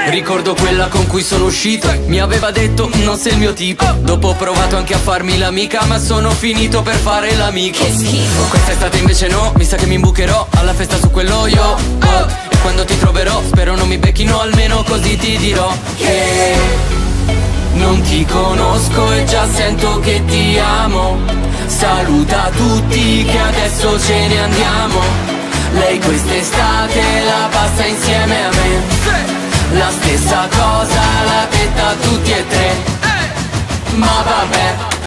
Ricordo quella con cui sono uscito, mi aveva detto non sei il mio tipo. Dopo ho provato anche a farmi l'amica, ma sono finito per fare l'amico. Che schifo. Quest'estate invece no, mi sa che mi imbucherò alla festa su quello io. E quando ti troverò spero non mi becchino, almeno così ti dirò che non ti conosco e già sento che ti amo. Saluta tutti che adesso ce ne andiamo. Lei quest'estate la passa insieme a me. La stessa cosa l'ha detta a tutti e tre. Ma vabbè.